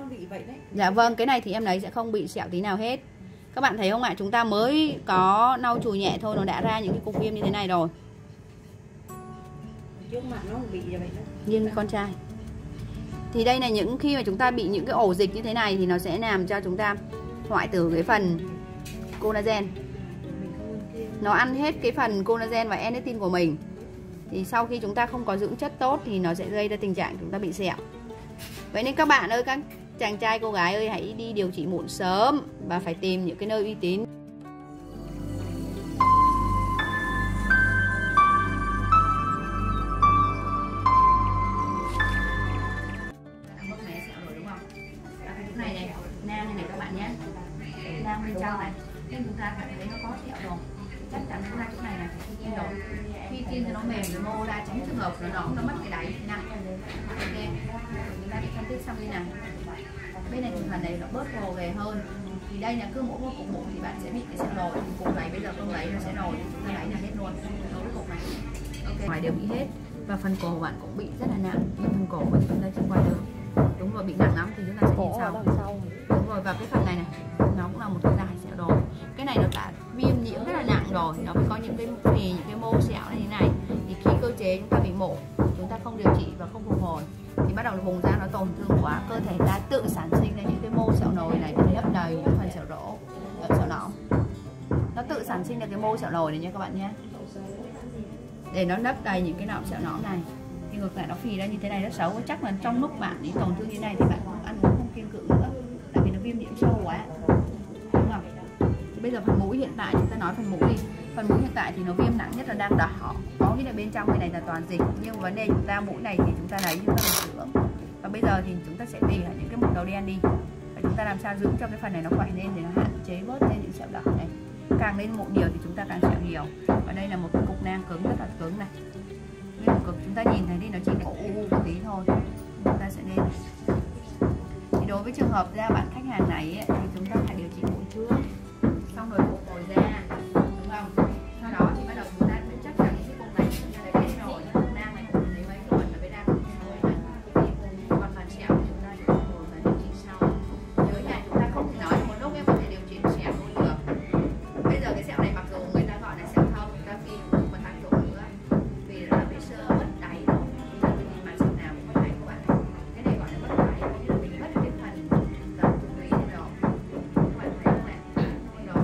bị vậy đấy. Dạ vâng, cái này thì em lấy sẽ không bị sẹo tí nào hết. Các bạn thấy không ạ? Chúng ta mới có lau chùi nhẹ thôi, nó đã ra những cái cục viêm như thế này rồi. Trước mặt nó không bị vậy đó. Như con trai. Thì đây là những khi mà chúng ta bị những cái ổ dịch như thế này thì nó sẽ làm cho chúng ta hoại tử cái phần collagen. Nó ăn hết cái phần collagen và elastin của mình. Thì sau khi chúng ta không có dưỡng chất tốt thì nó sẽ gây ra tình trạng chúng ta bị sẹo. Vậy nên các bạn ơi, các chàng trai cô gái ơi, hãy đi điều trị mụn sớm và phải tìm những cái nơi uy tín. Này này, nang này các bạn nhé, nang bên trong này, nên chúng ta cảm thấy nó có sẹo rồi, chắc chắn chúng ta chỗ này là phải kim rồi, khi kim cho nó mềm rồi mô ra, tránh trường hợp nó mất cái đáy thế này. Ok, chúng ta sẽ phân tích xong bên này, bên này thì phần này nó bớt gồ ghề hơn, thì đây là cứ mỗi một cục mụn thì bạn sẽ bị cái sẹo nổi, cục này bây giờ không lấy nó sẽ nổi, chúng ta lấy là hết luôn, đối với cục này. Ok, ngoài đều bị hết, và phần cổ bạn cũng bị rất là nặng, nhưng phần cổ của chúng ta chưa qua được. Đúng rồi, bị nặng lắm thì chúng ta sẽ nhìn sau. Đúng rồi, và cái phần này này nó cũng là một cái dài sẹo rồi. Cái này nó đã viêm nhiễm rất là nặng rồi, nó mới có những cái phì, những cái mô sẹo như thế này. Thì khi cơ chế chúng ta bị mổ, chúng ta không điều trị và không phục hồi thì bắt đầu vùng da nó tổn thương quá, cơ thể ta tự sản sinh ra những cái mô sẹo nồi này để lấp đầy những phần sẹo rỗ, sẹo nõm. Nó tự sản sinh ra cái mô sẹo nồi này nha các bạn nhé, để nó lấp đầy những cái nọng sẹo nõm này. Thì ngược lại nó phì ra như thế này rất xấu, chắc là trong lúc bạn bị tổn thương như này thì bạn không ăn uống không kiêng cữ nữa, tại vì nó viêm nhiễm sâu quá, đúng không? Thì bây giờ phần mũi hiện tại, chúng ta nói phần mũi đi. Phần mũi hiện tại thì nó viêm nặng nhất là đang đỏ, có nghĩa là bên trong cái này là toàn dịch, nhưng vấn đề chúng ta mũi này thì chúng ta lấy chúng ta phải dưỡng, và bây giờ thì chúng ta sẽ tỉa những cái mụn đầu đen đi, và chúng ta làm sao dưỡng cho cái phần này nó khỏe lên để nó hạn chế bớt lên những sẹo đỏ này. Càng lên mụn nhiều thì chúng ta càng sẹo nhiều, và đây là một cái cục nang cứng rất là cứng này. Chúng ta nhìn thấy đi, nó chỉ có một tí thôi, chúng ta sẽ nên. Thì đối với trường hợp da bạn khách hàng này ấy, thì chúng ta phải điều trị mụn trước, xong rồi phục hồi da, đúng không? Sau đó thì bắt đầu chúng ta phải chắc chắn cái cục này chúng ta đã biết rồi, nang này lấy mấy tuần là phải đang rồi này. Còn phần sẹo thì chúng ta sẽ phục hồi và điều trị sau. Nhớ nhà chúng ta không thể nói một lúc em có thể điều trị sẹo luôn được. Bây giờ cái sẹo này mặc dù người ta gọi là sẹo thông, người ta phi cũng mà tăng chỗ nữa, vì là bị sơ mất đáy rồi. Chúng ta nhìn mặt sẹo nào cũng có đáy các bạn. Cái này gọi là mất đáy, có nghĩa là mình mất cái phần dần trung lý này rồi. Các bạn thấy không ạ? Rồi. Rồi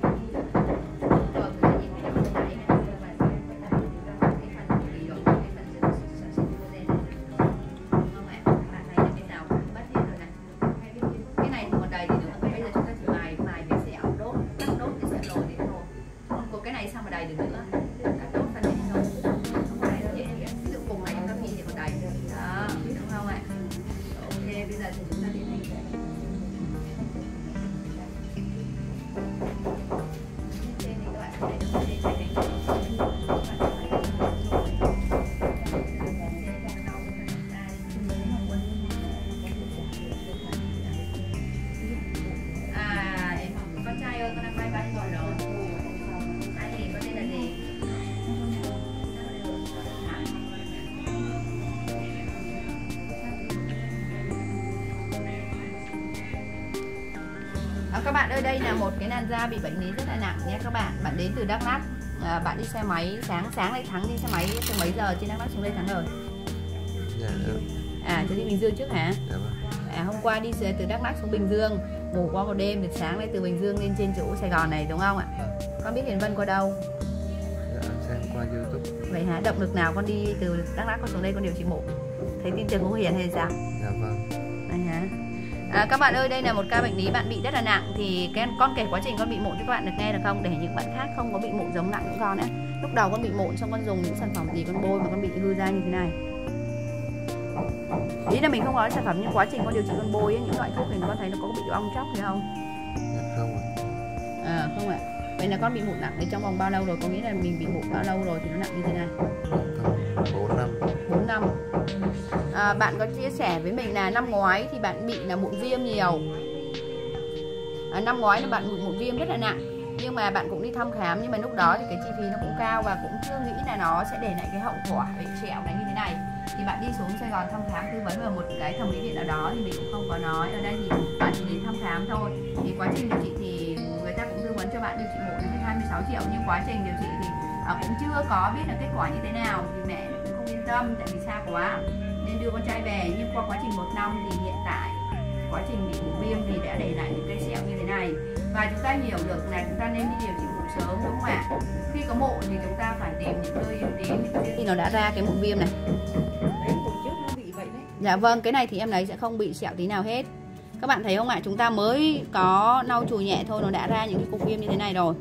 chúng ta nhìn thấy mất đáy này, các bạn thấy cái phần trung lý rồi, cái phần sản sinh collagen này. Không ạ? Các bạn thấy là bên nào cũng mất hết rồi này. Cái này thì còn đầy thì được. Bây giờ chúng ta chỉ mài cái sẹo đốt, cắt đốt cái sẹo nổi đi thôi. Còn cái này sao mà đầy được nữa? Cắt đốt phần này thôi. Không phải đâu, dễ. Ví dụ cùng này chúng ta phi thì còn đầy. Đó, đúng không ạ? Ok, bây giờ thì chúng ta tiến hành trên thì các bạn thấy nó sẽ chạy đánh. Con trai ơi, con đang bay bay rồi rồi. Anh thì có tên là gì? Các bạn ơi, đây là một cái làn da bị bệnh lý rất là nặng nhé các bạn. Bạn đến từ Đắk Lắk, bạn đi xe máy sáng đây Thắng đi xe máy từ mấy giờ trên Đắk Lắk xuống đây Thắng rồi? Dạ được. Chứ đi Bình Dương trước hả? Dạ vâng. Hôm qua đi từ Đắk Lắk xuống Bình Dương, ngủ qua một đêm, thì sáng nay từ Bình Dương lên trên chỗ Sài Gòn này đúng không ạ? Con biết Hiền Vân qua đâu? Dạ xem qua YouTube. Vậy hả? Động lực nào con đi từ Đắk Lắk con xuống đây con điều trị mụn? Thấy tin tưởng của Hiền hay sao? Dạ vâng. Đấy hả? Các bạn ơi, đây là một ca bệnh lý bạn bị rất là nặng. Thì con kể quá trình con bị mụn cho các bạn được nghe được không? Để những bạn khác không có bị mụn giống nặng những con ấy. Lúc đầu con bị mụn xong con dùng những sản phẩm gì con bôi mà con bị hư da như thế này. Ý là mình không nói sản phẩm, nhưng quá trình con điều trị con bôi ấy, những loại thuốc này con thấy nó có bị ong chóc gì không? Dạ không ạ. Không ạ. Vậy là con bị mụn nặng đến trong vòng bao lâu rồi? Có nghĩa là mình bị mụn bao lâu rồi thì nó nặng như thế này? 4 năm. 4 năm. Bạn có chia sẻ với mình là năm ngoái thì bạn bị là mụn viêm nhiều. Năm ngoái là bạn bị mụn viêm rất là nặng, nhưng mà bạn cũng đi thăm khám, nhưng mà lúc đó thì cái chi phí nó cũng cao và cũng chưa nghĩ là nó sẽ để lại cái hậu quả bệnh sẹo này như thế này. thì bạn đi xuống Sài Gòn thăm khám tư vấn vào một cái thẩm mỹ viện nào đó thì mình cũng không có nói. Ở đây thì bạn chỉ đến thăm khám thôi. Thì quá trình điều trị thì người ta cũng tư vấn cho bạn điều trị mụn đến 26 triệu, nhưng quá trình điều trị thì cũng chưa có biết là kết quả như thế nào, thì mẹ cũng không yên tâm tại vì xa quá nên đưa con trai về. Nhưng qua quá trình 1 năm thì hiện tại quá trình bị mụn viêm thì đã để lại những cây sẹo như thế này, và chúng ta hiểu được là chúng ta nên đi điều trị mụn sớm, đúng không ạ? Khi có mụn thì chúng ta phải tìm những nơi ưu tín. Thì nó đã ra cái mụn viêm này. Dạ vâng, cái này thì em lấy sẽ không bị sẹo tí nào hết. Các bạn thấy không ạ? Chúng ta mới có lau chùi nhẹ thôi nó đã ra những cái cục viêm như thế này rồi.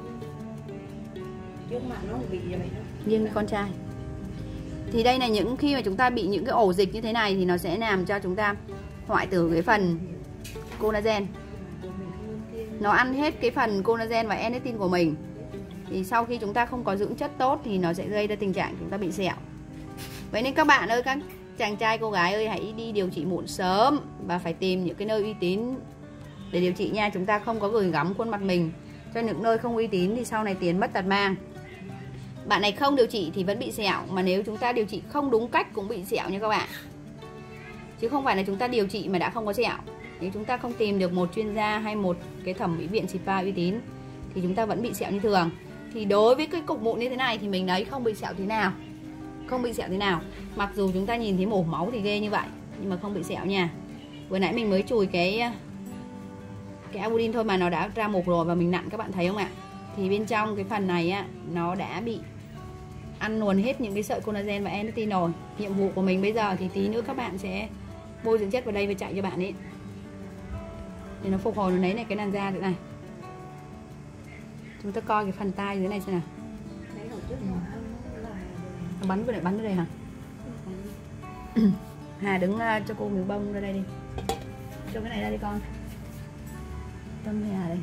Trước mặt nó bị vậy đó. Viêm con trai. Thì đây là những khi mà chúng ta bị những cái ổ dịch như thế này thì nó sẽ làm cho chúng ta hoại tử cái phần collagen. Nó ăn hết cái phần collagen và elastin của mình. Thì sau khi chúng ta không có dưỡng chất tốt thì nó sẽ gây ra tình trạng chúng ta bị sẹo. Vậy nên các bạn ơi, các chàng trai cô gái ơi, hãy đi điều trị mụn sớm và phải tìm những cái nơi uy tín để điều trị nha. Chúng ta không có gửi gắm khuôn mặt mình cho những nơi không uy tín thì sau này tiền mất tật mang. Bạn này không điều trị thì vẫn bị sẹo, mà nếu chúng ta điều trị không đúng cách cũng bị sẹo nha các bạn. Chứ không phải là chúng ta điều trị mà đã không có sẹo. Nếu chúng ta không tìm được một chuyên gia hay một cái thẩm mỹ viện spa uy tín thì chúng ta vẫn bị sẹo như thường. Thì đối với cái cục mụn như thế này thì mình lấy không bị sẹo thế nào. Không bị sẹo thế nào. Mặc dù chúng ta nhìn thấy mổ máu thì ghê như vậy, nhưng mà không bị sẹo nha. Vừa nãy mình mới chùi cái Abudin thôi mà nó đã ra mục rồi, và mình nặn các bạn thấy không ạ? Thì bên trong cái phần này á, nó đã bị ăn luồn hết những cái sợi collagen và elastin rồi. Nhiệm vụ của mình bây giờ thì tí nữa các bạn sẽ bôi dưỡng chất vào đây và chạy cho bạn ấy để nó phục hồi, nó lấy này cái làn da thế này. Chúng ta coi cái phần tai dưới này xem nào. Nó bắn vào đây hả? Hà đứng cho cô miếng bông ra đây đi. Cho cái này ra đi con. Tâm Hà đây.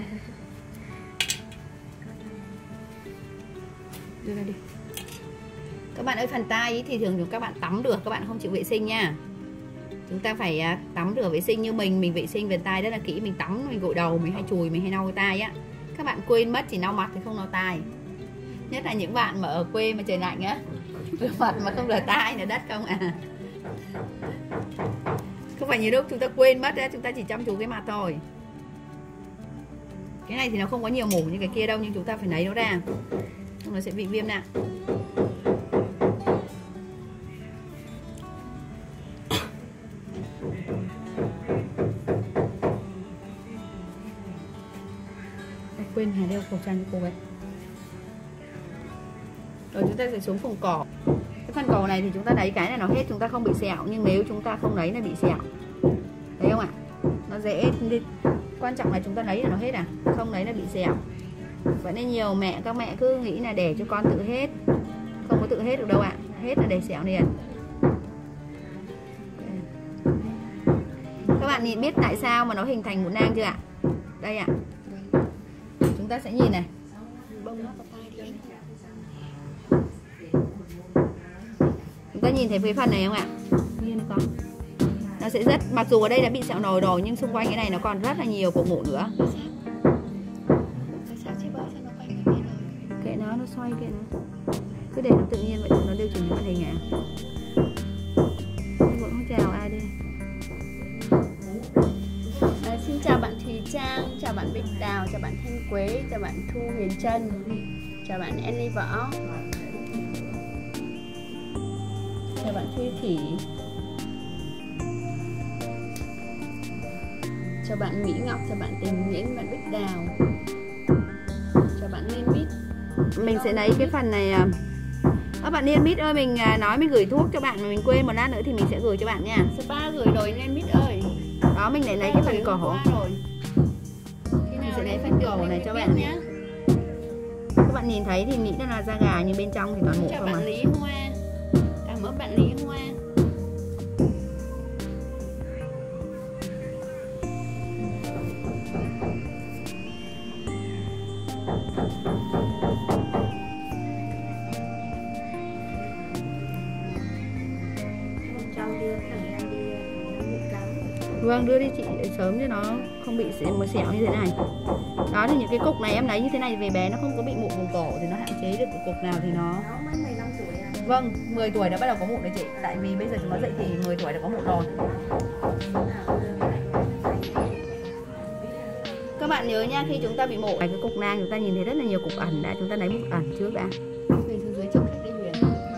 Đưa ra đi. Các bạn ơi, phần tai thì thường các bạn tắm được, các bạn không chịu vệ sinh nha. Chúng ta phải tắm rửa vệ sinh như mình vệ sinh về tai rất là kỹ. Mình tắm, mình gội đầu, mình hay chùi, mình hay lau cái tai á. Các bạn quên mất chỉ lau mặt thì không lau tai. Nhất là những bạn mà ở quê mà trời lạnh á, rửa mặt mà không rửa tai nữa đất không à. Không phải nhiều lúc chúng ta quên mất á, chúng ta chỉ chăm chú cái mặt thôi. Cái này thì nó không có nhiều mủ như cái kia đâu, nhưng chúng ta phải lấy nó ra, không nó sẽ bị viêm nặng. Quên Hà đeo khẩu trang cho cô ấy. Rồi chúng ta sẽ xuống phần cổ. Cái phần cổ này thì chúng ta lấy cái này nó hết, chúng ta không bị sẹo. Nhưng nếu chúng ta không lấy là bị sẹo. Thấy không ạ? Nó dễ. Quan trọng là chúng ta lấy là nó hết à, không lấy là bị sẹo. Vậy nên nhiều mẹ, các mẹ cứ nghĩ là để cho con tự hết. Không có tự hết được đâu ạ. Hết là để sẹo liền. Các bạn nhìn biết tại sao mà nó hình thành mụn nang chưa ạ? Đây ạ. Chúng ta sẽ nhìn này. Chúng ta nhìn thấy cái phần này không ạ? Nó sẽ rất, mặc dù ở đây đã bị sẹo nồi rồi nhưng xung quanh cái này nó còn rất là nhiều cục mụn nữa. Kệ nó xoay kệ nó. Cứ để nó tự nhiên vậy, nó điều chỉnh màn hình ạ. Vẫn không chào ai đi. Xin chào bạn Thùy Trang, chào bạn Bích Đào, chào bạn Thanh Quế, chào bạn Thu Huyền Trân, chào bạn Ellie Võ, chào bạn Thuy Thủy, chào bạn Mỹ Ngọc, chào bạn Tình Nguyễn, bạn Bích Đào, chào bạn Liên Mít. Mình sẽ lấy cái phần này. Các bạn Liên Mít ơi, mình nói mình gửi thuốc cho bạn mà mình quên, một lát nữa thì mình sẽ gửi cho bạn nha. Spa gửi rồi Liên Mít ơi. Đó, mình lại lấy cái phần cổ. Mình sẽ lấy phần cổ này cho bạn nhé. Các bạn nhìn thấy thì nghĩ là da gà nhưng bên trong thì toàn mụn không mà. Chào bạn Lý Hoa. Cảm ơn bạn Lý Hoa. Vâng, đưa đi chị sớm cho nó không bị sẹo như thế này. Đó thì những cái cục này em lấy như thế này về bé nó không có bị mụn vùng cổ thì nó hạn chế được cái cục nào thì nó. Vâng, 10 tuổi đã bắt đầu có mụn rồi chị. Tại vì bây giờ chúng nó dậy thì 10 tuổi đã có mụn rồi. Các bạn nhớ nha, khi chúng ta bị mụn cái cục nang chúng ta nhìn thấy rất là nhiều cục ẩn đã, chúng ta lấy mụn ẩn trước đã. Mình xuống dưới chụp cái Huyền.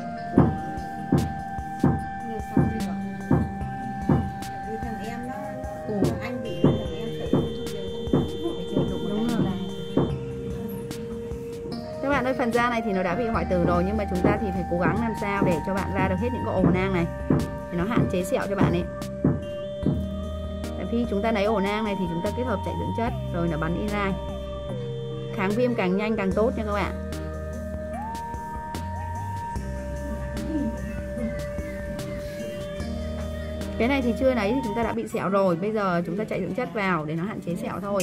Như sau đi rồi. Vì thằng em nó anh bị thằng em phải chụp đều đúng rồi. Các bạn ơi, phần da này thì nó đã bị hoại tử rồi, nhưng mà chúng ta thì phải cố gắng làm sao để cho bạn ra được hết những cái ổ nang này để nó hạn chế sẹo cho bạn ấy. Tại khi chúng ta lấy ổ nang này thì chúng ta kết hợp chạy dưỡng chất rồi là bắn inline. Kháng viêm càng nhanh càng tốt nha các bạn. Cái này thì chưa lấy thì chúng ta đã bị sẹo rồi, bây giờ chúng ta chạy dưỡng chất vào để nó hạn chế sẹo thôi.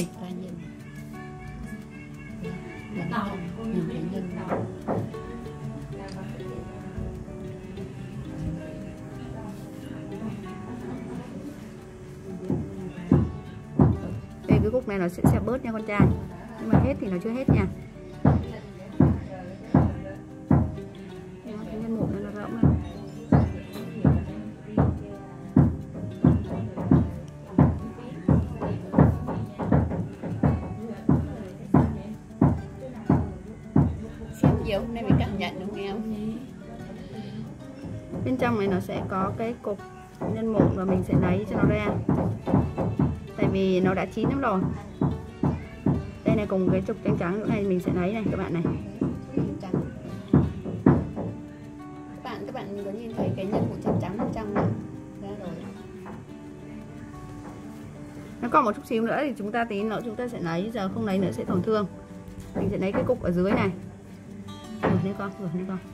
Đây, cái cục này nó sẽ xẹp bớt nha con trai, nhưng mà hết thì nó chưa hết nha. Cái nhân mụn nó rỗng này. Nhiều hôm nay mình cảm nhận được không? Bên trong này nó sẽ có cái cục nhân mụn và mình sẽ lấy cho nó ra. Tại vì nó đã chín lắm rồi. Đây này, cùng cái trục trắng trắng chỗ này mình sẽ lấy này các bạn này. Các bạn có nhìn thấy cái nhân mụn trắng trắng bên trong này ra rồi. Nó còn một chút xíu nữa thì chúng ta tí nữa chúng ta sẽ lấy, giờ không lấy nữa sẽ tổn thương. Mình sẽ lấy cái cục ở dưới này. Rửa đi con, rửa đi con.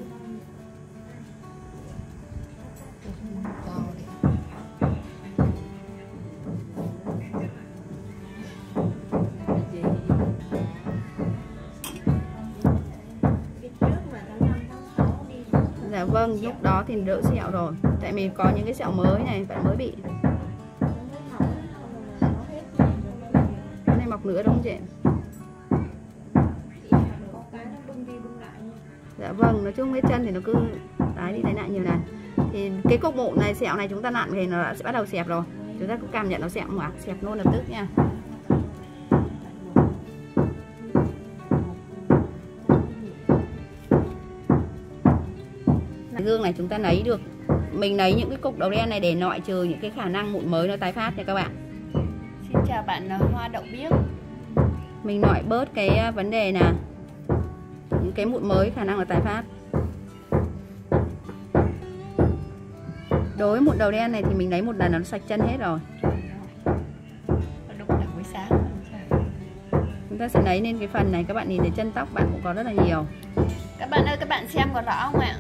Dạ vâng, lúc đó thì đỡ sẹo rồi. Tại vì có những cái sẹo mới này bạn mới bị. Cái này mọc nữa đúng không chị? Dạ vâng, nói chung vết chân thì nó cứ tái đi tái lại nhiều lần. Thì cái cục mụn này, sẹo này chúng ta nặn thì nó sẽ bắt đầu xẹp rồi. Chúng ta cũng cảm nhận nó xẹp mà, xẹp luôn lập tức nha. Gương này chúng ta lấy được, mình lấy những cái cục đầu đen này để loại trừ những cái khả năng mụn mới nó tái phát nha các bạn. Xin chào bạn Hoa Đậu Biếc. Mình loại bớt cái vấn đề là những cái mụn mới khả năng là tái phát. Đối với mụn đầu đen này thì mình lấy một lần nó sạch chân hết rồi. Đúng là buổi sáng. Chúng ta sẽ lấy lên cái phần này, các bạn nhìn thấy chân tóc bạn cũng có rất là nhiều. Các bạn ơi, các bạn xem có rõ không ạ?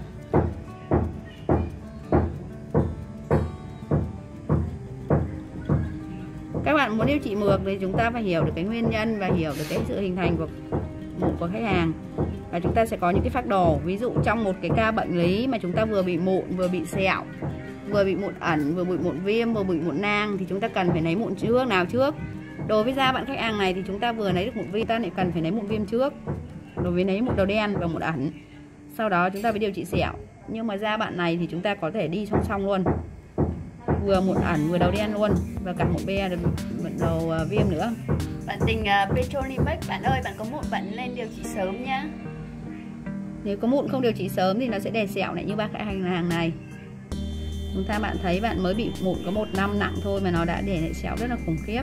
Các bạn muốn điều trị mược thì chúng ta phải hiểu được cái nguyên nhân và hiểu được cái sự hình thành của mụn của khách hàng. Và chúng ta sẽ có những cái phác đồ. Ví dụ trong một cái ca bệnh lý mà chúng ta vừa bị mụn, vừa bị sẹo, vừa bị mụn ẩn, vừa bị mụn viêm, vừa bị mụn nang thì chúng ta cần phải lấy mụn trước nào trước. Đối với da bạn khách hàng này thì chúng ta vừa lấy được mụn viêm, ta lại cần phải lấy mụn viêm trước. Đối với lấy mụn đầu đen và mụn ẩn. Sau đó chúng ta mới điều trị sẹo. Nhưng mà da bạn này thì chúng ta có thể đi song song luôn. Vừa mụn ẩn vừa đầu đen luôn và cả mụn be mụn đầu viêm nữa. Bạn Tình Petrolimex, bạn ơi, bạn có mụn bạn lên điều trị sớm nhá. Nếu có mụn không điều trị sớm thì nó sẽ đè sẹo lại như bác hàng này. Chúng ta bạn thấy bạn mới bị mụn có 1 năm nặng thôi mà nó đã để lại sẹo rất là khủng khiếp.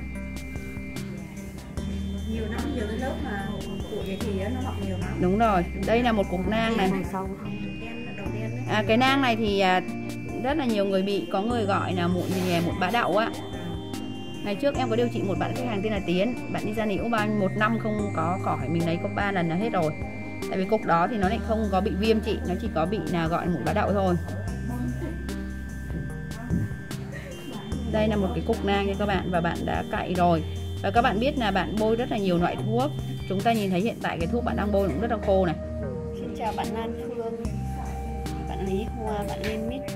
Nhiều năm, nhiều cái lớp mà tuổi thì nó mọc nhiều lắm. Đúng rồi, đây là một cục nang này. Cái nang này thì rất là nhiều người bị, có người gọi là mụn gì nhỉ, mụn bã đậu á. Ngày trước em có điều trị một bạn khách hàng tên là Tiến, bạn đi ra Liễu bao 1 năm không có khỏi, mình lấy có 3 lần là hết rồi. Tại vì cục đó thì nó lại không có bị viêm chị, nó chỉ có bị là gọi mụn bã đậu thôi. Đây là một cái cục nang nha các bạn, và bạn đã cạy rồi. Và các bạn biết là bạn bôi rất là nhiều loại thuốc. Chúng ta nhìn thấy hiện tại cái thuốc bạn đang bôi cũng rất là khô này. Xin chào bạn Lan Phương, bạn Lý Hoa, bạn Liên Mít.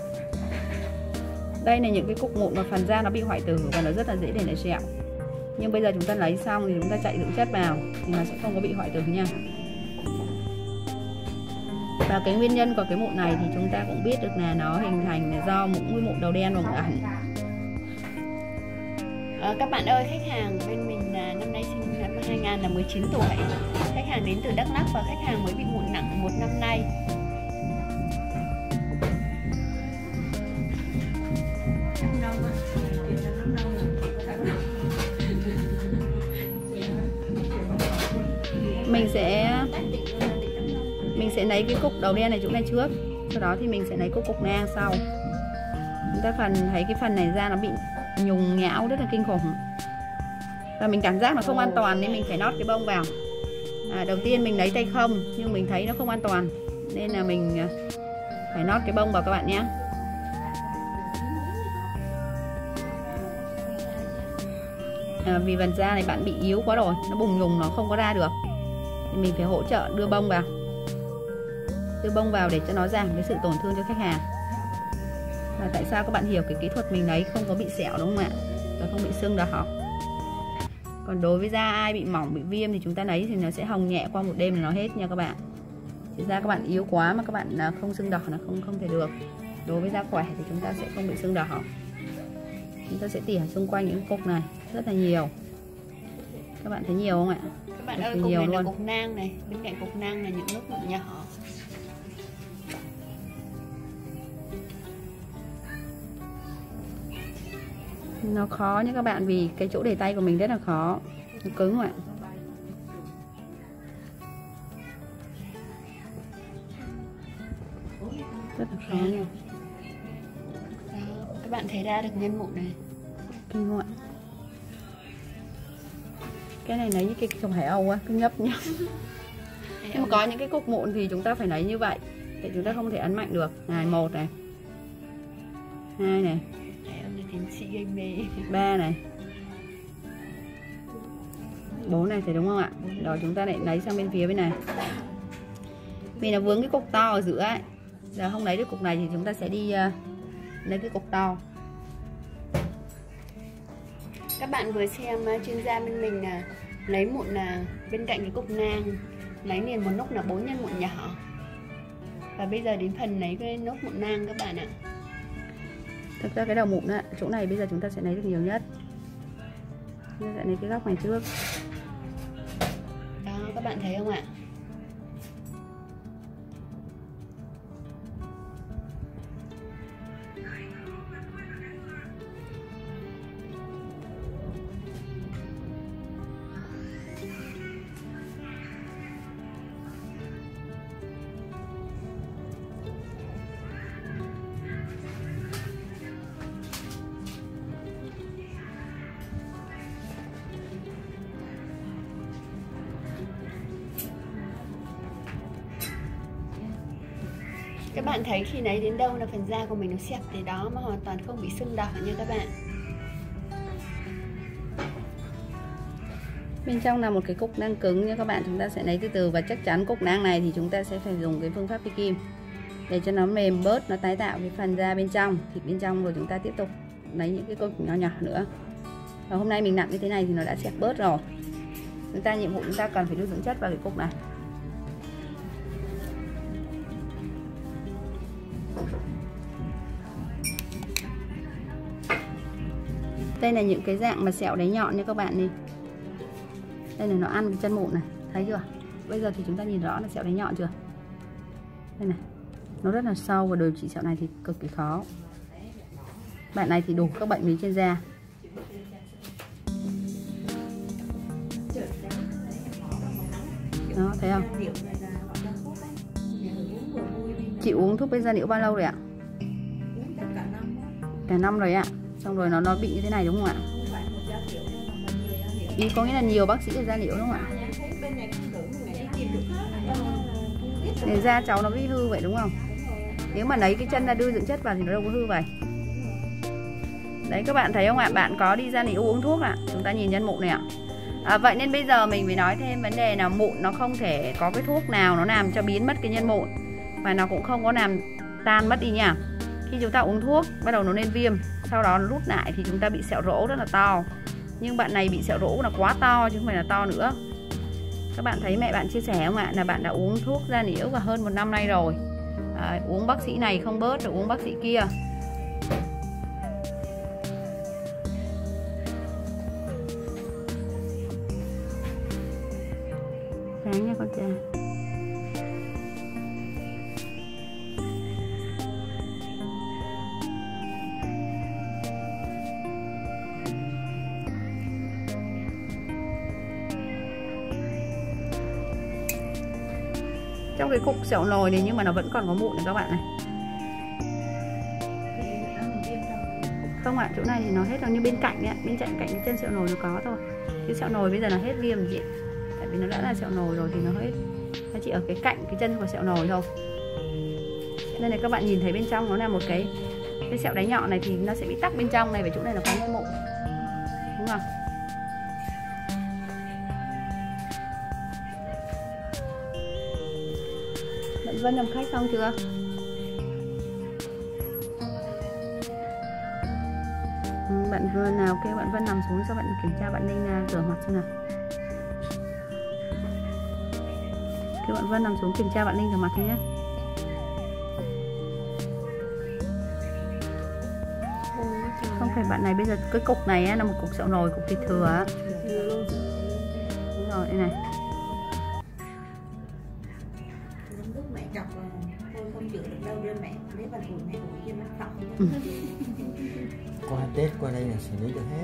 Đây là những cái cục mụn mà phần da nó bị hoại tử và nó rất là dễ để lại sẹo. Nhưng bây giờ chúng ta lấy xong thì chúng ta chạy dưỡng chất vào thì nó sẽ không có bị hoại tử nha. Và cái nguyên nhân của cái mụn này thì chúng ta cũng biết được là nó hình thành là do mụn đầu đen và mụn ẩn. Các bạn ơi, khách hàng bên mình là năm nay sinh năm 2000 là 19 tuổi. Khách hàng đến từ Đắk Lắk và khách hàng mới bị mụn nặng 1 năm nay. Mình sẽ lấy cái cục đầu đen này chỗ này trước, sau đó thì mình sẽ lấy cục nang sau. Chúng ta thấy cái phần này ra nó bị nhùng nhão rất là kinh khủng, và mình cảm giác nó không an toàn nên mình phải nót cái bông vào. Đầu tiên mình lấy tay không nhưng mình thấy nó không an toàn nên là mình phải nót cái bông vào các bạn nhé. Vì phần da này bạn bị yếu quá rồi, nó bùng nhùng, nó không có ra được thì mình phải hỗ trợ đưa bông vào để cho nó giảm cái sự tổn thương cho khách hàng. Và tại sao các bạn hiểu cái kỹ thuật mình lấy không có bị sẹo đúng không ạ, và không bị sưng đỏ. Còn đối với da ai bị mỏng, bị viêm thì chúng ta lấy thì nó sẽ hồng nhẹ qua một đêm là nó hết nha các bạn. Thì da các bạn yếu quá mà các bạn không sưng đỏ là không thể được. Đối với da khỏe thì chúng ta sẽ không bị sưng đỏ. Chúng ta sẽ tỉa xung quanh những cục này rất là nhiều. Các bạn thấy nhiều không ạ? Các bạn ơi, cục này là cục nang này, bên cạnh cục nang là những nốt mụn nhỏ. Nó khó nhé các bạn, vì cái chỗ để tay của mình rất là khó, nó cứng ạ. Rất là khó nha. Các bạn thấy ra được nhân mụn này kinh không ạ? Cái này lấy những cái không hải âu á, cứ nhấp nhá. Nhưng mà có những cái cục mụn thì chúng ta phải lấy như vậy để chúng ta không thể ấn mạnh được. Này, 1 này, 2 này, 3 này, 4 này, thấy đúng không ạ? Rồi chúng ta lại lấy sang bên phía bên này. Vì nó vướng cái cục to ở giữa ấy, giờ không lấy được cục này thì chúng ta sẽ đi lấy cái cục to. Các bạn vừa xem chuyên gia bên mình là lấy mụn là bên cạnh cái cục nang, lấy liền một nốt là 4 nhân mụn nhỏ. Và bây giờ đến phần lấy cái nốt mụn nang các bạn ạ. Thực ra cái đầu mụn á, chỗ này bây giờ chúng ta sẽ lấy được nhiều nhất. Chúng ta sẽ lấy cái góc này trước. Đó, các bạn thấy không ạ? Các bạn thấy khi nấy đến đâu là phần da của mình nó xẹp đến đó mà hoàn toàn không bị sưng đỏ nha các bạn. Bên trong là một cái cục nang cứng nha các bạn. Chúng ta sẽ lấy từ từ và chắc chắn cục nang này thì chúng ta sẽ phải dùng cái phương pháp phi kim để cho nó mềm bớt, nó tái tạo cái phần da bên trong, thịt bên trong, rồi chúng ta tiếp tục lấy những cái cục nhỏ nhỏ nữa. Và hôm nay mình nặn như thế này thì nó đã xẹp bớt rồi. Nhiệm vụ chúng ta cần phải đưa dưỡng chất vào cái cục này. Đây là những cái dạng mà sẹo đáy nhọn nha các bạn đi. Đây là nó ăn cái chân mụn này, thấy chưa? Bây giờ thì chúng ta nhìn rõ là sẹo đáy nhọn chưa? Đây này, nó rất là sâu và điều trị sẹo này thì cực kỳ khó. Bạn này thì đủ các bệnh lý trên da. Đó, thấy không? Chị uống thuốc bên da liễu bao lâu rồi ạ? Cả năm rồi ạ. Xong rồi nó bị như thế này đúng không ạ? Ý có nghĩa là nhiều bác sĩ ở da liễu đúng không ạ? Để da cháu nó bị hư vậy đúng không? Nếu mà lấy cái chân ra đưa dưỡng chất vào thì nó đâu có hư vậy. Đấy các bạn thấy không ạ? Bạn có đi da liễu uống thuốc ạ. Chúng ta nhìn nhân mụn này ạ. Vậy nên bây giờ mình phải nói thêm vấn đề là mụn nó không thể có cái thuốc nào nó làm cho biến mất cái nhân mụn, và nó cũng không có làm tan mất đi nha. Khi chúng ta uống thuốc bắt đầu nó lên viêm, sau đó nó rút lại thì chúng ta bị sẹo rỗ rất là to. Nhưng bạn này bị sẹo rỗ là quá to chứ không phải là to nữa. Các bạn thấy mẹ bạn chia sẻ không ạ? Là bạn đã uống thuốc da nỉu và hơn 1 năm nay rồi. Uống bác sĩ này không bớt rồi uống bác sĩ kia. Sáng nha con trai. Trong cái cục sẹo nồi này nhưng mà nó vẫn còn có mụn này các bạn này. Không ạ, chỗ này thì nó hết rồi, như bên cạnh ấy, bên cạnh cái chân sẹo nồi nó có thôi. Cái sẹo nồi bây giờ nó hết viêm rồi chị. Tại vì nó đã là sẹo nồi rồi thì nó hết. Nó chỉ ở cái cạnh cái chân của sẹo nồi thôi. Nên là các bạn nhìn thấy bên trong nó là một cái sẹo đáy nhọn này thì nó sẽ bị tắc bên trong này, và chỗ này nó có cái mụn. Đúng không? Bạn Vân làm khách xong chưa? Bạn Vân nào kêu bạn Vân nằm xuống, sao bạn kiểm tra bạn Ninh rửa mặt xem nào. Kêu bạn Vân nằm xuống kiểm tra bạn Ninh rửa mặt thôi nhé. Không phải bạn này, bây giờ cái cục này là một cục sẹo nồi, cục thịt thừa. Đúng rồi, đây này. Lúc mẹ chọc là tôi không chịu được đâu, đưa mẹ lấy bàn ủi mẹ ủi cho nó phỏng. Qua Tết qua đây là xử lý được hết.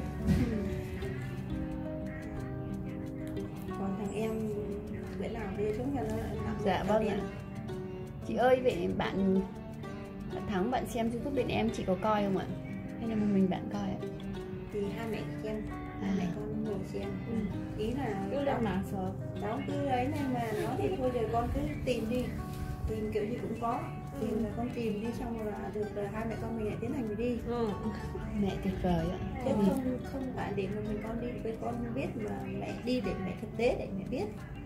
Còn thằng em bữa nào đưa xuống cho nó. Dạ vâng ạ. Chị ơi, vậy bạn Thắng bạn xem YouTube bên em chị có coi không ạ? Hay là mình bạn coi ạ? Thì hai mẹ xem, hai mẹ con ngồi xem. Ý là cứ lên mạng sợ. Đó cứ ấy nên mà nói thì thôi rồi con cứ tìm đi, tìm kiểu gì cũng có. Tìm là con tìm đi xong rồi là được, rồi hai mẹ con mình lại tiến hành đi. Mẹ tuyệt vời ạ. Chứ không phải để mà mình con đi với con biết, mà mẹ đi để mẹ thực tế để mẹ biết.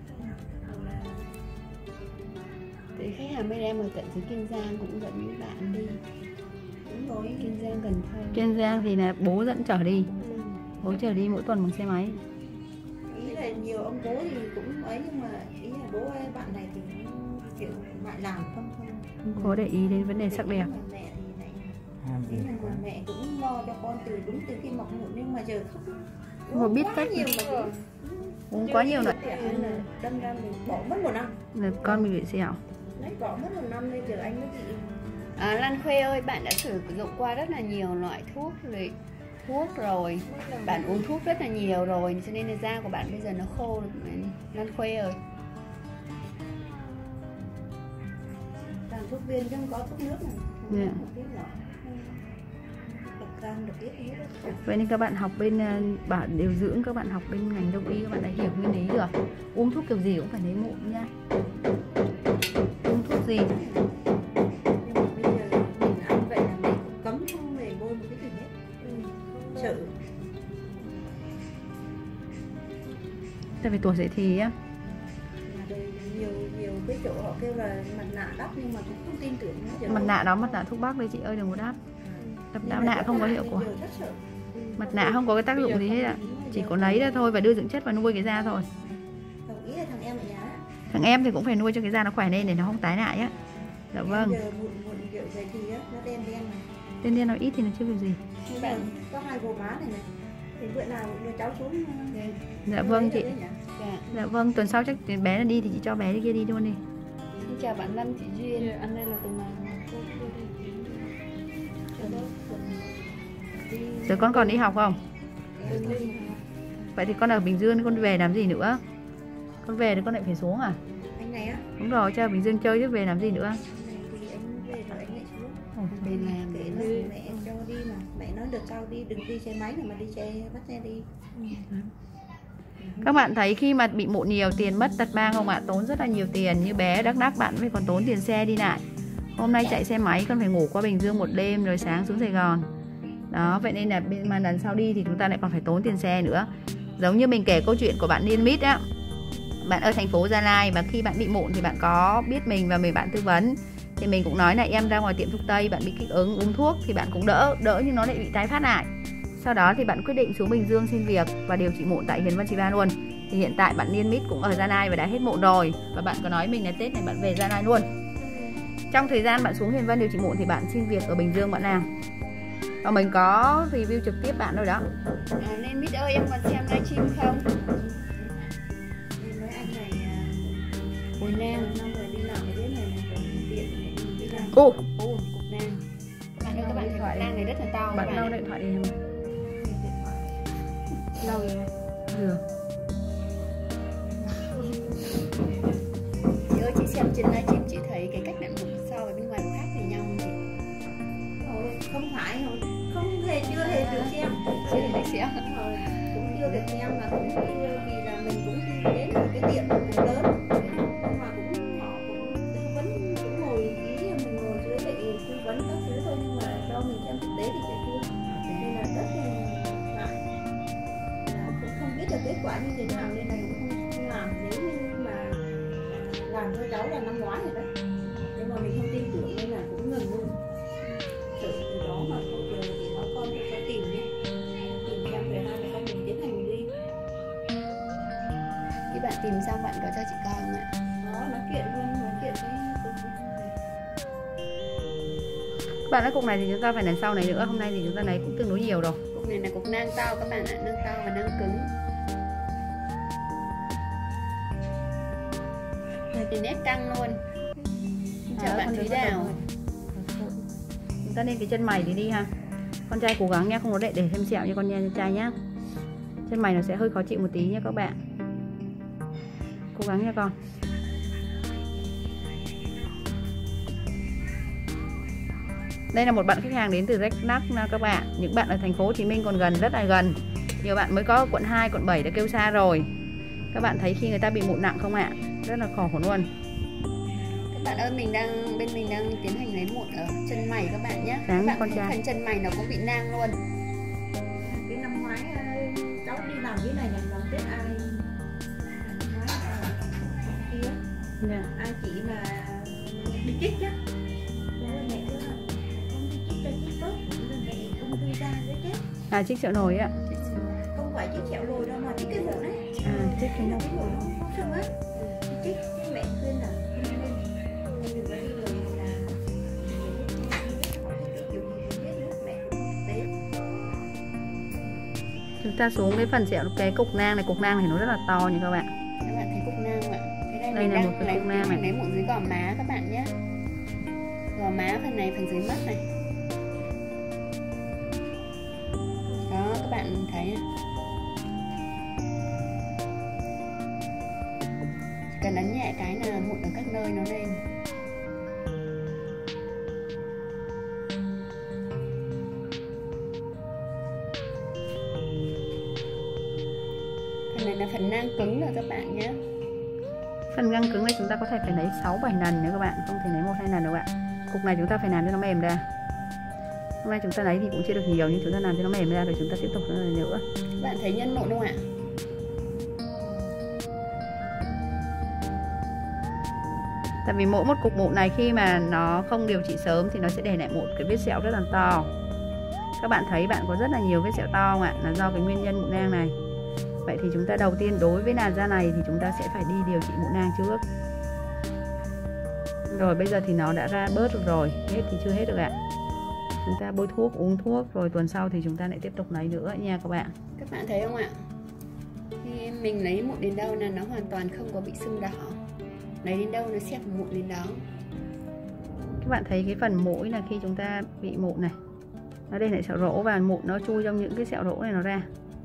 Thì khách hàng bên em ở tận dưới Kiên Giang cũng dẫn những bạn đi. Đúng rồi. Kiên Giang, Cần Thơ. Kiên Giang thì là bố dẫn trở đi. Bố chở đi mỗi tuần bằng xe máy. Ý là nhiều ông bố thì cũng ấy, nhưng mà ý là bố ơi, bạn này thì kiểu ngại làm không Có để ý đến vấn đề sắc đẹp. Mẹ thì này, ý là mà mẹ cũng lo cho con từ đúng từ khi mọc mụn, nhưng mà giờ Mà biết cách nhiều mà uống quá nhiều rồi. đâm ra mình bỏ mất 1 năm. Là con mình bị sẹo. Đấy, bỏ mất 1 năm nên giờ anh mới bị. Lan Khuê ơi, bạn đã sử dụng qua rất là nhiều loại thuốc rồi. Bạn uống thuốc rất là nhiều rồi, cho nên là da của bạn bây giờ nó khô rồi. Lan Khuê ơi. Toàn thuốc viên chứ không có thuốc nước này. Yeah. Độc gan, độc yết hết. Vậy nên các bạn học bên bảo điều dưỡng, các bạn học bên ngành đông y, các bạn đã hiểu nguyên lý rồi. Uống thuốc kiểu gì cũng phải lấy mụn nha. Uống thuốc gì? Nhưng mà bây giờ mình ăn vậy là mẹ cũng cấm không hề bôi một cái gì hết. Sợ. Tại vì tuổi dậy thì á. Nhiều cái chỗ họ kêu là mặt nạ đắp nhưng mà cũng không tin tưởng nữa. Mặt nạ đó, mặt nạ thuốc bắc đấy chị ơi, đừng có đắp. Đắp nạ không có hiệu quả. Mặt nạ không có cái tác dụng gì hết ạ. Chỉ có lấy ra thôi và đưa dưỡng chất vào nuôi cái da thôi. Ý là thằng em ở nhà á. Thằng em thì cũng phải nuôi cho cái da nó khỏe lên để nó không tái lại á. Dạ vâng. Giờ mụn kiểu dày thì á, nó đen đen này. Đen nó ít thì nó chưa việc gì. Nhưng mà có 2 gò má này này. Thì bữa nào đưa cháu xuống. Dạ vâng chị. Dạ vâng, tuần sau chắc bé là đi thì chị cho bé đi kia đi luôn đi. Xin chào bạn Lâm, chị Duyên. Anh đây là từ nào? Giờ con còn đi học không? Vậy thì con ở Bình Dương, con về làm gì nữa? Con về thì con lại phải xuống à? Anh này á? Đúng rồi, cho Bình Dương chơi chứ về làm gì nữa? Thì anh về rồi anh lại xuống. Bên làm Kể là mẹ cho đi mà. Mẹ nói được sao đi, đừng đi xe máy mà đi bắt xe đi. Các bạn thấy khi mà bị mụn nhiều tiền mất tật mang không ạ? Tốn rất là nhiều tiền. Như bé Đắk Lắk bạn phải còn tốn tiền xe đi lại. Hôm nay chạy xe máy con phải ngủ qua Bình Dương một đêm rồi sáng xuống Sài Gòn. Đó, vậy nên là mà lần sau đi thì chúng ta lại còn phải tốn tiền xe nữa. Giống như mình kể câu chuyện của bạn Niên Mít á. Bạn ở thành phố Gia Lai và khi bạn bị mụn thì bạn có biết mình và mình bạn tư vấn. Thì mình cũng nói là em ra ngoài tiệm thuốc Tây, bạn bị kích ứng uống thuốc thì bạn cũng đỡ nhưng nó lại bị tái phát lại. Sau đó thì bạn quyết định xuống Bình Dương xin việc và điều trị mụn tại Hiền Văn Chị Ba luôn. Thì hiện tại bạn Niên Mít cũng ở Gia Lai và đã hết mụn rồi. Và bạn có nói mình là Tết này bạn về Gia Lai luôn. Trong thời gian bạn xuống Hiền Vân điều trị mụn thì bạn xin việc ở Bình Dương bạn làm. Và mình có review trực tiếp bạn rồi đó. Nên Mít ơi, em còn xem livestream không? Nên nói anh này Bùi nang. năm rồi đi làm cái biết này là điện đi làm. Cục nang. Bạn ơi, các bạn thấy cục nang này rất là to. Bạn lau điện thoại đi em. Lâu rồi. Được. Chị ơi, chị xem trên livestream chị thấy cái cách nặn mụn so với bên ngoài khác về nhau không chị? Không phải không hề chưa hề được xem. Chị thấy sẽ Cũng chưa được xem mà cũng chưa, vì là mình cũng đi đến một cái tiệm cũng lớn nhưng mà cũng họ cũng tư vấn, cũng ngồi ý là mình ngồi dưới để tư vấn các thứ thôi, nhưng mà do mình xem thực tế thì sẽ chưa, nên là rất là ngại, là cũng không biết được kết quả như thế nào nên là cũng không làm. Nếu như mà làm cho cháu là năm ngoái rồi đấy, nhưng mà mình không tin tưởng nên là cũng ngừng luôn. Từ đó mà không giờ thì nói con có tìm nhé, tìm xem về hai mẹ con mình tiến hành đi. Khi bạn tìm xong bạn có cho chị coi không ạ? Đó, nói chuyện luôn, nói chuyện với Bạn nói cục này thì chúng ta phải làm sau này nữa. Hôm nay thì chúng ta lấy cũng tương đối nhiều rồi. Cục này là cục nang to các bạn ạ, nang to và nang cứng. Thì nét căng luôn. Xin chào bạn Thúy Đào. Chúng ta lên cái chân mày thì đi ha. Con trai cố gắng nha, không có để thêm sẹo như con trai nhá. Chân mày nó sẽ hơi khó chịu một tí nha các bạn. Cố gắng nha con. Đây là một bạn khách hàng đến từ Đắk Lắk các bạn. Những bạn ở thành phố Hồ Chí Minh còn gần, rất là gần. Nhiều bạn mới có quận 2, quận 7 đã kêu xa rồi. Các bạn thấy khi người ta bị mụn nặng không ạ? Rất là khổ luôn. Các bạn ơi, bên mình đang tiến hành lấy mụn ở chân mày các bạn nhé. Sáng Các bạn con thấy trai. phần chân mày nó cũng bị nang luôn. cái năm ngoái cháu đi làm cái này làm Tết ai năm ngoái kia ai chỉ là đi chích chứ, mẹ cứ không đi chích cho chích tốt, mẹ không đi ra với chết. À, chích sẹo nồi ạ. Không phải chích sẹo rồi đâu mà chích cái mụn ấy. À, chích cái mụn nó sưng á, chích mẹ khuyên là đừng có đi rồi là chúng ta xuống cái phần sẹo, cái cục nang này nó rất là to nha các bạn. Các bạn thấy cục nang không ạ? Cái Đây mình là một đang cái cục nang này. lấy mụn dưới gò má các bạn nhé. Gò má phần này, phần dưới mắt này. Đó, các bạn thấy chỉ cần ấn nhẹ cái là mụn ở các nơi nó lên. Phần này là phần nang cứng rồi các bạn nhé. Phần nang cứng này chúng ta có thể phải lấy 6-7 lần nữa các bạn, không thể lấy 1-2 lần đâu ạ. Cục này chúng ta phải làm cho nó mềm ra. Hôm nay chúng ta lấy thì cũng chưa được nhiều, nhưng chúng ta làm cho nó mềm ra rồi chúng ta tiếp tục nữa. Các bạn thấy nhân mụn không ạ? Tại vì mỗi một cục mụn này khi mà nó không điều trị sớm thì nó sẽ để lại một cái vết sẹo rất là to. Các bạn thấy bạn có rất là nhiều vết sẹo to không ạ? Là do cái nguyên nhân mụn nang này. Vậy thì chúng ta đầu tiên đối với làn da này thì chúng ta sẽ phải đi điều trị mụn nang trước. Rồi bây giờ thì nó đã ra bớt được rồi, hết thì chưa hết được ạ. Chúng ta bôi thuốc, uống thuốc, rồi tuần sau thì chúng ta lại tiếp tục lấy nữa nha các bạn. Các bạn thấy không ạ? Khi mình lấy mụn đến đâu là nó hoàn toàn không có bị sưng đỏ. Lấy đến đâu nó xẹp mụn đến đó. Các bạn thấy cái phần mũi là khi chúng ta bị mụn này, nó đây lại sẹo rỗ và mụn nó chui trong những cái sẹo rỗ này nó ra.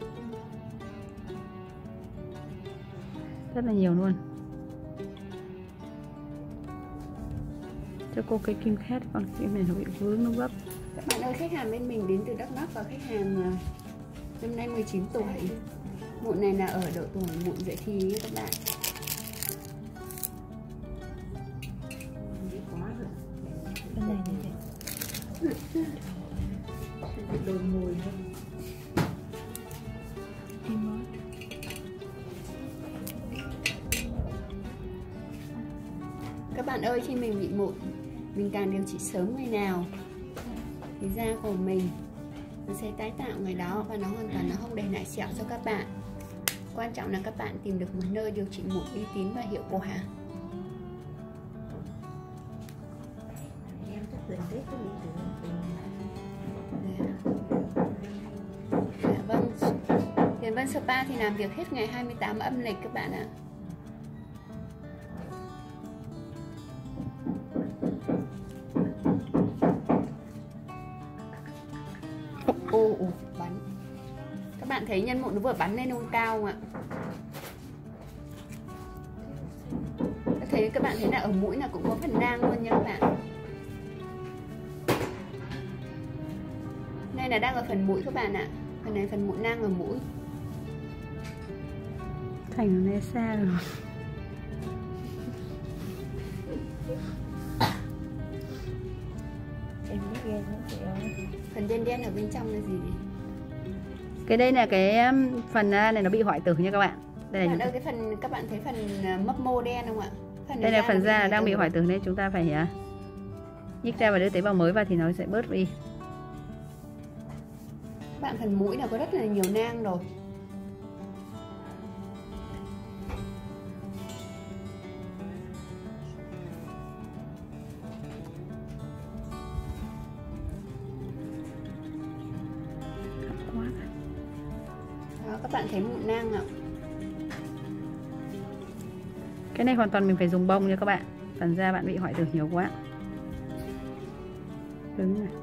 Rất là nhiều luôn. Cho cô cái kim khét, còn kim này nó bị vướng nó gấp. Các bạn ơi, khách hàng bên mình đến từ Đắk Lắk và khách hàng năm nay 19 tuổi. Mụn này là ở độ tuổi mụn dậy thì nha các bạn. Bên này như vậy. đồi mùi Các bạn ơi, khi mình bị mụn, mình càng điều trị sớm ngày nào thì da của mình nó sẽ tái tạo ngày đó và nó hoàn toàn nó không để lại sẹo cho các bạn. Quan trọng là các bạn tìm được một nơi điều trị mụn uy tín và hiệu quả. Em chắc gần Tết có bị Dạ vâng. Hiền Vân Spa thì làm việc hết ngày 28 âm lịch các bạn ạ. Bắn. Các bạn thấy nhân mụn nó vừa bắn lên không cao không ạ? Các bạn thấy là ở mũi là cũng có phần nang luôn nha các bạn. Đây là đang ở phần mũi các bạn ạ. Phần này phần mũi nang ở mũi. Thành nó né xa rồi. em biết ghê nó chị ơi. Phần đen đen ở bên trong là gì? Cái đây là cái phần này nó bị hoại tử nha các bạn. Đây là cái phần các bạn thấy phần mấp mô đen không ạ? Đây là phần da đang bị hoại tử nên chúng ta phải nhích ra và đưa tế bào mới vào thì nó sẽ bớt đi. Các bạn phần mũi là có rất là nhiều nang rồi. Đó, các bạn thấy mụn nang ạ. Cái này hoàn toàn mình phải dùng bông nha các bạn. Phần da bạn bị hoại tử nhiều quá. Đứng này.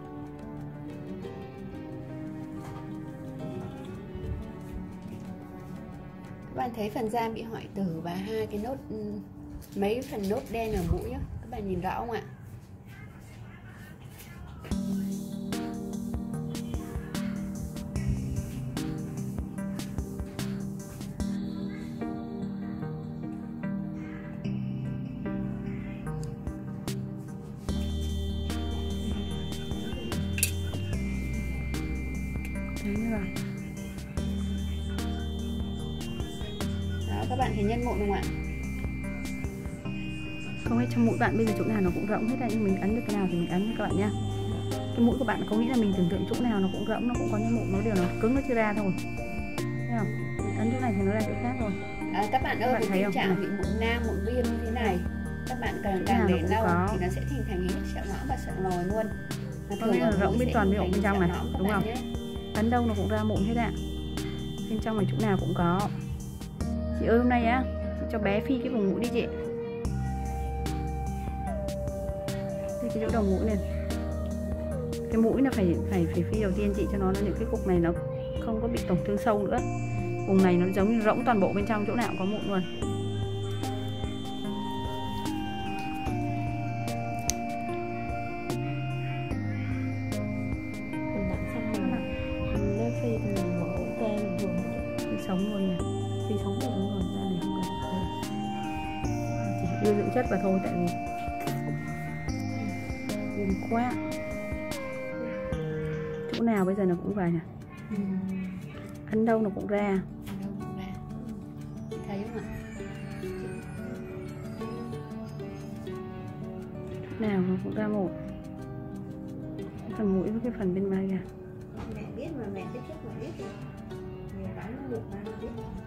Các bạn thấy phần da bị hoại tử và hai cái nốt, mấy phần nốt đen ở mũi á, các bạn nhìn rõ không ạ? Rồi. Đó, các bạn thấy nhân mụn không ạ? Không hết trong mũi bạn bây giờ chỗ nào nó cũng rỗng hết ra, nhưng mình ấn được cái nào thì mình ấn nha các bạn nha. Cái mũi của bạn có nghĩa là mình tưởng tượng chỗ nào nó cũng rỗng, nó cũng có nhân mụn, nó đều nó cứng, nó chưa ra thôi. Thấy không? Mình ấn chỗ này thì nó ra chỗ khác rồi. Các bạn ơi, cái tình trạng bị mụn nang, mụn viêm như thế này, các bạn càng để lâu thì nó sẽ hình thành hết sẹo nõm và sẹo nồi luôn. Có nghĩa là rỗng bên toàn bên trong này, đúng không? Ấn đâu nó cũng ra mụn hết ạ. Bên trong này chỗ nào cũng có. Chị ơi hôm nay á, chị cho bé phi cái vùng mũi đi chị. Đây cái chỗ đầu mũi này. Cái mũi là phải phi đầu tiên chị, cho nó những cái cục này nó không có bị tổn thương sâu nữa. Vùng này nó giống như rỗng toàn bộ bên trong, chỗ nào cũng có mụn luôn. Phi thì mình mở ổ tê mình dùng Phi sống luôn nè. Phi sống thì đúng rồi, ra này không cần chỉ đưa dưỡng chất vào thôi, tại vì viêm quá. Chỗ nào bây giờ nó cũng vậy nè. Ấn đâu nó cũng ra. Thấy không ạ? Chỗ nào nó cũng ra một. Phần mũi với cái phần bên vai kìa. mẹ biết mà mẹ tiếp xúc mẹ biết rồi. Nhiều cái nó buộc ra nó biết.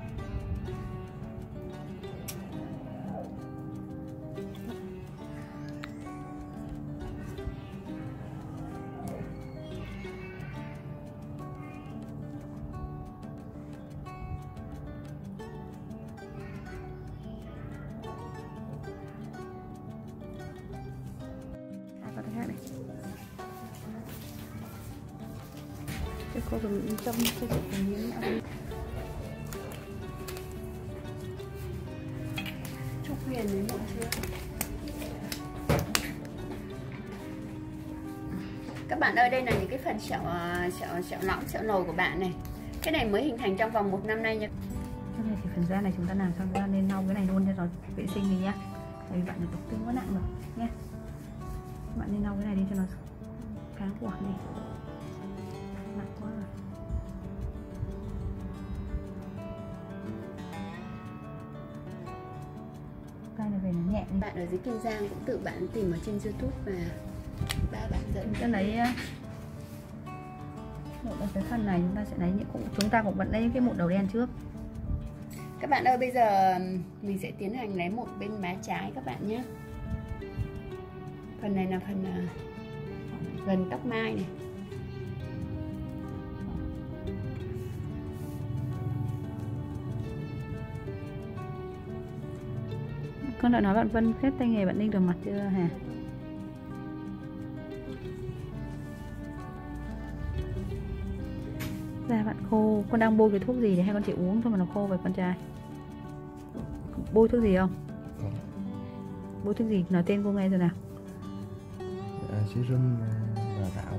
Có cái khác này. Cái cô còn yên tâm cho chị còn miếng ăn. Chúc Huyền đến muộn chưa? Các bạn ơi, đây là những cái phần sẹo lõm, sẹo nồi của bạn này. Cái này mới hình thành trong vòng 1 năm nay nha. Cái này thì phần da này chúng ta làm xong ra nên lau cái này luôn cho nó vệ sinh đi nhá. Tại vì bạn là tổn thương quá nặng rồi nhé. Các bạn nên lau cái này đi cho nó kháng khuẩn này. Nặng quá rồi. Tay này về nó nhẹ đi. Bạn ở dưới Kiên Giang cũng tự bạn tìm ở trên YouTube và ba bạn dẫn. Chúng ta lấy một cái phần này chúng ta sẽ lấy những chúng ta cũng vẫn lấy những cái mụn đầu đen trước. Các bạn ơi, bây giờ mình sẽ tiến hành lấy một bên má trái các bạn nhé. Phần này là phần gần tóc mai này. Con đã nói bạn Vân phép tay nghề bạn Ninh rửa mặt chưa hả? Da bạn khô, con đang bôi cái thuốc gì để hay con chỉ uống thôi mà nó khô vậy con trai? Bôi thuốc gì không? Không. Bôi thuốc gì? Nói tên cô nghe rồi nào. Serum và rảo.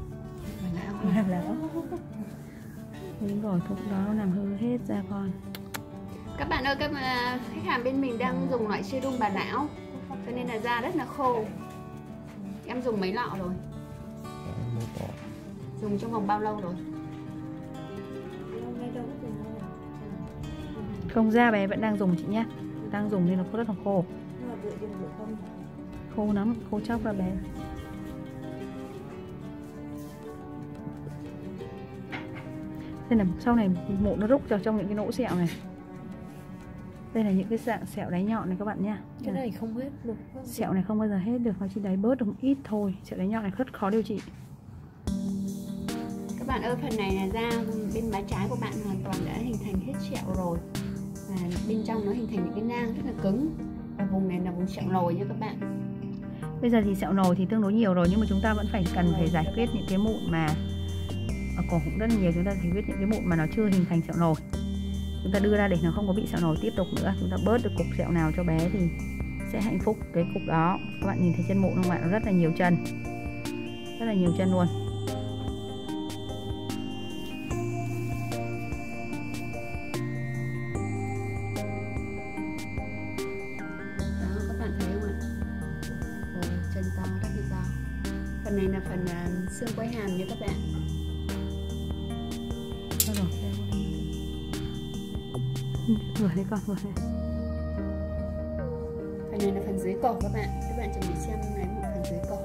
Đúng rồi, thuốc đó nó làm hư hết da con. Các bạn ơi, các khách hàng bên mình đang dùng loại serum bà não, cho nên là da rất là khô. Em dùng mấy lọ rồi? Dùng trong vòng bao lâu rồi? Không, da bé vẫn đang dùng chị nhé. Đang dùng nên nó rất là khô. Khô lắm, khô chóc ra bé. Đây là sau này mụn nó rút vào trong những cái nỗ sẹo này. Đây là những cái dạng sẹo đáy nhọn này các bạn nhé. Cái này không hết được. Sẹo này không bao giờ hết được, nó chỉ đáy bớt được một ít thôi. Sẹo đáy nhọn này rất khó điều trị. Các bạn ơi, phần này là da bên má trái của bạn hoàn toàn đã hình thành hết sẹo rồi. Và bên trong nó hình thành những cái nang rất là cứng. Và vùng này là vùng sẹo nồi nha các bạn. Bây giờ thì sẹo nồi thì tương đối nhiều rồi, nhưng mà chúng ta vẫn cần phải giải quyết những cái mụn mà ở cổ cũng rất là nhiều. Chúng ta giải quyết những cái mụn mà nó chưa hình thành sẹo nồi, chúng ta đưa ra để nó không có bị sẹo nồi tiếp tục nữa. Chúng ta bớt được cục sẹo nào cho bé thì sẽ hạnh phúc cái cục đó. Các bạn nhìn thấy chân mụn không ạ? Nó rất là nhiều chân, rất là nhiều chân luôn. Đó, các bạn thấy không ạ? Ồ, chân to, rất là to. Phần này là phần xương quai hàm nha các bạn. Vừa đấy con, vừa đấy. Phần này là phần dưới cổ các bạn. Các bạn chuẩn bị xem lấy một phần dưới cổ.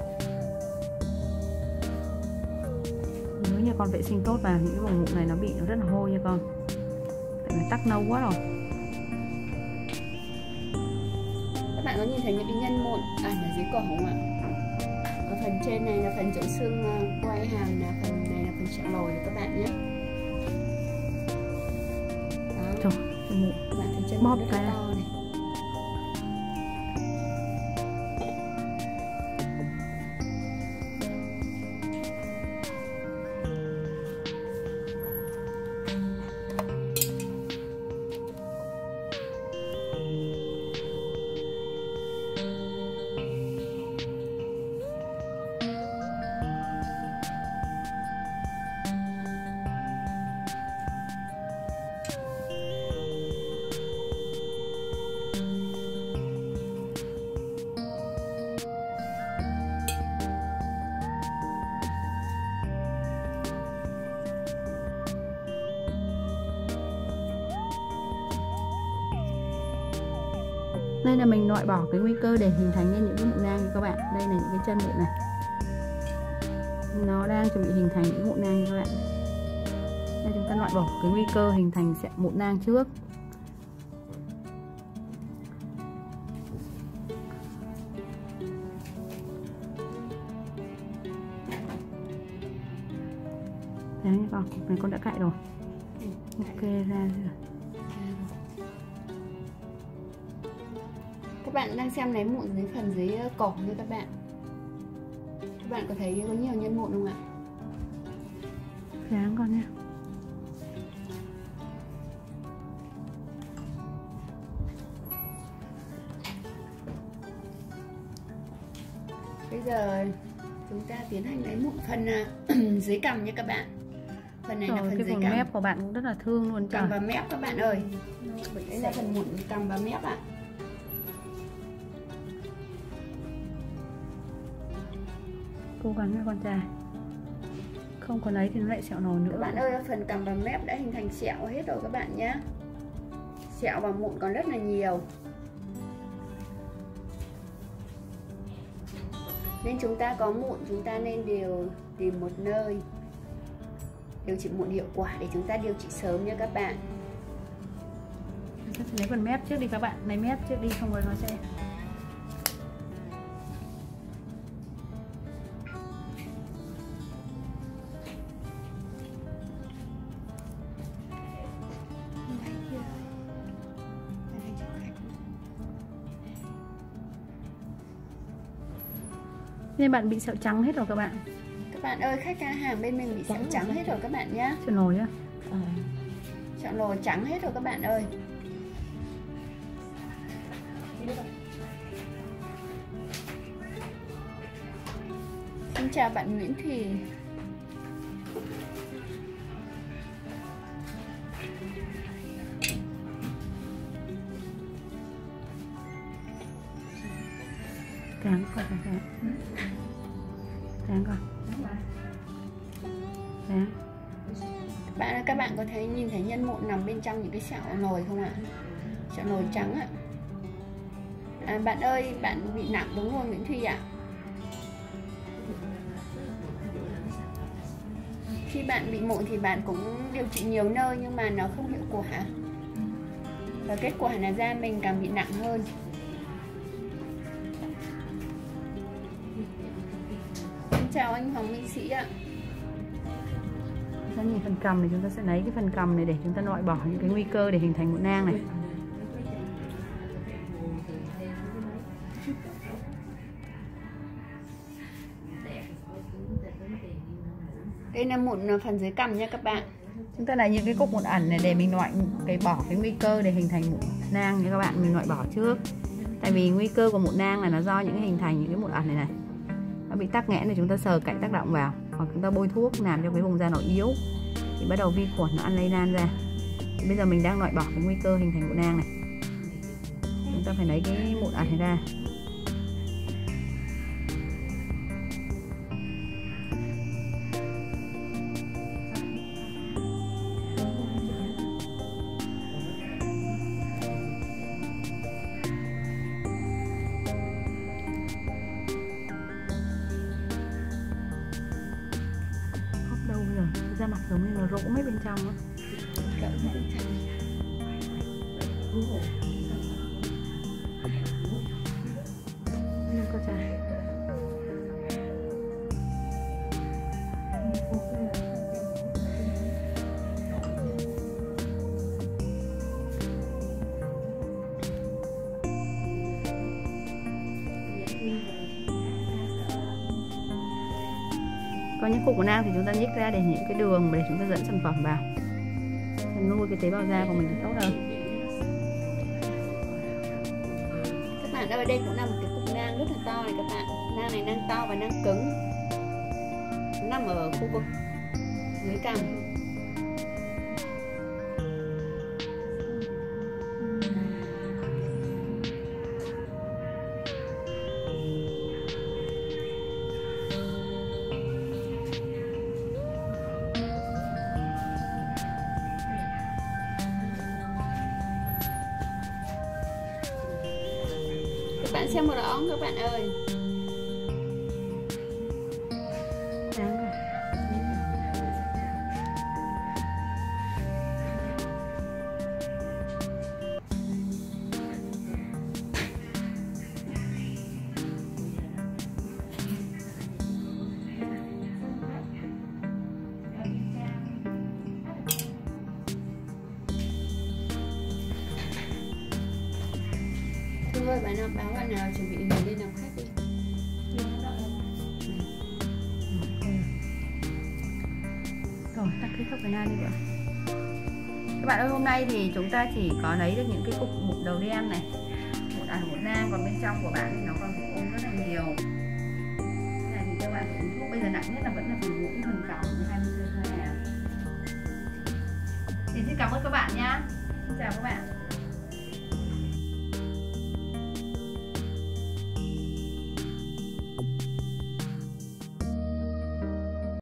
Nếu như con vệ sinh tốt vào những cái vùng mụn này nó bị rất là hôi nha con. Tại vì tắc nâu quá rồi. Các bạn có nhìn thấy những cái nhân mụn ở dưới cổ không ạ? Ở phần trên này là phần chỗ xương quai hàm, là phần này là phần sẹo nồi các bạn nhé. Đó. Trời, mụn. Các bạn thấy chân Bóp rất cái là to này. Đây là mình loại bỏ cái nguy cơ để hình thành nên những cái mụn nang như các bạn. Đây là những cái chân mụn này, nó đang chuẩn bị hình thành những mụn nang như các bạn. Đây, chúng ta loại bỏ cái nguy cơ hình thành sẹo mụn nang trước. Đấy con, cục này con đã cạy rồi. Ok, ra rồi. Các bạn đang xem lấy mụn dưới phần dưới cổ như các bạn. Các bạn có thấy có nhiều nhân mụn không ạ? Dáng con nhé. Bây giờ chúng ta tiến hành lấy mụn phần dưới cằm nha các bạn. Phần này là phần cái dưới vùng cằm. mép của bạn cũng rất là thương luôn. Cằm và mép các bạn ơi. Đây là phần mụn cằm và mép ạ. Cố gắng nha con trai. Không còn ấy thì nó lại sẹo nồi nữa. Các bạn ơi, phần cằm và mép đã hình thành sẹo hết rồi các bạn nhé. Sẹo và mụn còn rất là nhiều. Nên chúng ta có mụn, chúng ta nên tìm một nơi điều trị mụn hiệu quả để chúng ta điều trị sớm nha các bạn. Lấy phần mép trước đi các bạn, lấy mép trước đi không rồi nó sẽ nên bạn bị sẹo trắng hết rồi các bạn. Các bạn ơi, khách hàng bên mình bị sẹo trắng hết rồi các bạn nhá. Sẹo nồi á. Sẹo nồi trắng hết rồi các bạn ơi. Xin chào bạn Nguyễn Thùy. Tráng coi tráng coi. Tráng. Các bạn có thấy nhìn thấy nhân mụn nằm bên trong những cái sẹo nồi không ạ? Sẹo nồi trắng ạ. Bạn ơi, bạn bị nặng đúng rồi Nguyễn Thùy ạ. Khi bạn bị mụn thì bạn cũng điều trị nhiều nơi nhưng mà nó không hiệu quả. Và kết quả là da mình càng bị nặng hơn. Xin chào anh Hoàng Minh Sĩ ạ. Chúng ta nhìn phần cầm này, chúng ta sẽ lấy cái phần cầm này để chúng ta loại bỏ những cái nguy cơ để hình thành mụn nang này. Đây là mụn phần dưới cằm nha các bạn. Chúng ta lấy những cái cục mụn ẩn này để mình loại bỏ cái nguy cơ để hình thành mụn nang nha các bạn, mình loại bỏ trước. Tại vì nguy cơ của mụn nang là nó do những cái hình thành những cái mụn ẩn này nó bị tắc nghẽn, thì chúng ta sờ cạnh tác động vào hoặc chúng ta bôi thuốc làm cho cái vùng da nó yếu thì bắt đầu vi khuẩn nó ăn lây lan ra. Thì bây giờ mình đang loại bỏ cái nguy cơ hình thành mụn nang này. Chúng ta phải lấy cái mụn ẩn này ra. Da mặt giống như là rỗ mấy bên trong á. Có dài. Có những cục của nang thì chúng ta nhích ra để những cái đường để chúng ta dẫn sản phẩm vào, nuôi cái tế bào da của mình tốt hơn. Các bạn ơi, đây cũng là một cái cục nang rất là to này các bạn. Nang này nang to và nang cứng, nằm ở khu vực dưới cằm. Các bạn xem một rõ các bạn ơi. Thôi bạn nào báo bạn nào chuẩn bị người lên làm khách đi. Rồi, ta kết thúc cái na đi bạn. Các bạn ơi, hôm nay thì chúng ta chỉ có lấy được những cái cục mụn đầu đen này, mụn nang, còn bên trong của bạn thì nó còn phải ôm rất là nhiều. Cái này thì các bạn phải uống thuốc. Bây giờ nặng nhất là vẫn là phần mũi, phần còng như 20 cm. Thì xin cảm ơn các bạn nhá. Xin chào các bạn.